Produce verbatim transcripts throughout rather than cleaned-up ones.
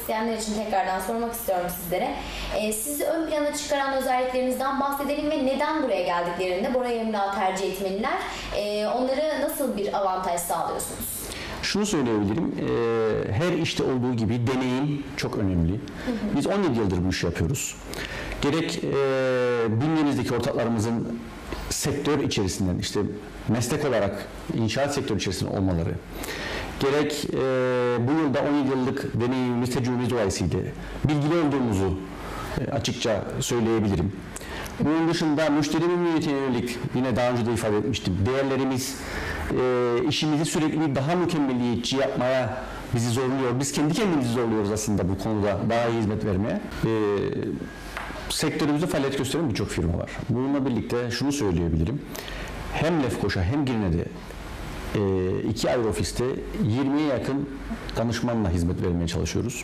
isteyenler için tekrardan sormak istiyorum sizlere. E, sizi ön plana çıkaran özelliklerinizden bahsedelim ve neden buraya geldiklerinde Bora Emlak'ı tercih etmeliler? E, onlara nasıl bir avantaj sağlıyorsunuz? Şunu söyleyebilirim, e, her işte olduğu gibi deneyim çok önemli. Hı hı. Biz on yedi yıldır bu işi yapıyoruz. Gerek e, bünyemizdeki ortaklarımızın sektör içerisinden, işte meslek olarak inşaat sektörü içerisinde olmaları, gerek e, bu yılda on yedi yıllık deneyimimiz, tecrübemiz dolayısıyla bilgili olduğumuzu e, açıkça söyleyebilirim. Bunun dışında müşteri memnuniyetine yönelik, yine daha önce de ifade etmiştim, değerlerimiz e, işimizi sürekli daha mükemmeliyetçi yapmaya bizi zorluyor. Biz kendi kendimizi zorluyoruz aslında bu konuda daha iyi hizmet vermeye. E, sektörümüzde faaliyet gösteren birçok firma var. Bununla birlikte şunu söyleyebilirim. Hem Lefkoşa hem Girne'de e, iki ayrı ofiste yirmiye yakın danışmanla hizmet vermeye çalışıyoruz.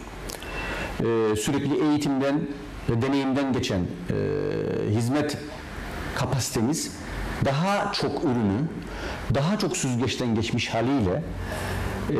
E, sürekli eğitimden ve deneyimden geçen e, hizmet kapasitemiz daha çok ürünü, daha çok süzgeçten geçmiş haliyle e,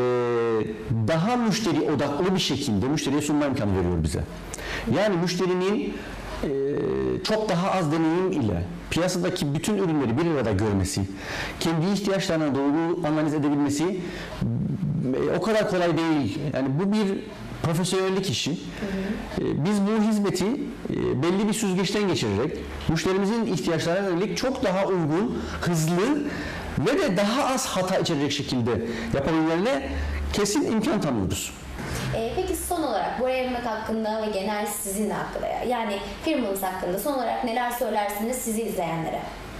daha müşteri odaklı bir şekilde müşteriye sunma imkanı veriyor bize. Yani müşterinin e, çok daha az deneyim ile piyasadaki bütün ürünleri bir arada görmesi, kendi ihtiyaçlarına doğru analiz edebilmesi e, o kadar kolay değil. Yani bu bir profesyonellik işi. Hı hı. Biz bu hizmeti belli bir süzgeçten geçirerek müşterimizin ihtiyaçlarına yönelik çok daha uygun, hızlı ve de daha az hata içerecek şekilde yapabilmelerine kesin imkan tanıyoruz. E, peki son olarak Bora Emlak hakkında ve genel sizin hakkında, yani firmanız hakkında son olarak neler söylersiniz sizi izleyenlere?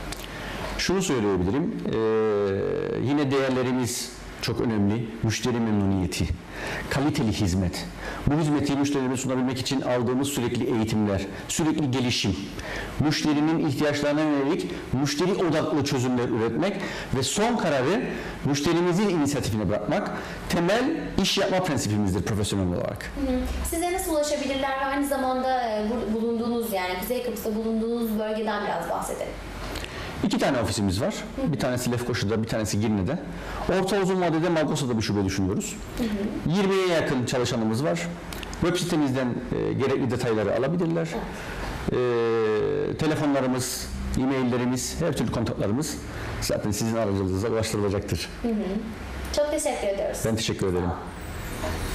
Şunu söyleyebilirim, ee, yine değerlerimiz çok önemli. Müşteri memnuniyeti, kaliteli hizmet. Bu hizmeti müşterilerine sunabilmek için aldığımız sürekli eğitimler, sürekli gelişim, müşterinin ihtiyaçlarına yönelik müşteri odaklı çözümler üretmek ve son kararı müşterimizin inisiyatifine bırakmak temel iş yapma prensibimizdir profesyonel olarak. Hı hı. Size nasıl ulaşabilirler ve aynı zamanda bulunduğunuz, yani Kuzey Kıbrıs'ta bulunduğunuz bölgeden biraz bahsedelim. İki tane ofisimiz var. Hı hı. Bir tanesi Lefkoşa'da, bir tanesi Girne'de. Orta uzun vadede Malgosa'da bir şube düşünüyoruz. Hı hı. yirmiye yakın çalışanımız var. Web sitemizden e, gerekli detayları alabilirler. Evet. E, telefonlarımız, e-maillerimiz, her türlü kontaklarımız zaten sizin aracılığınızla ulaştırılacaktır. Hı hı. Çok teşekkür ediyoruz. Ben teşekkür ederim.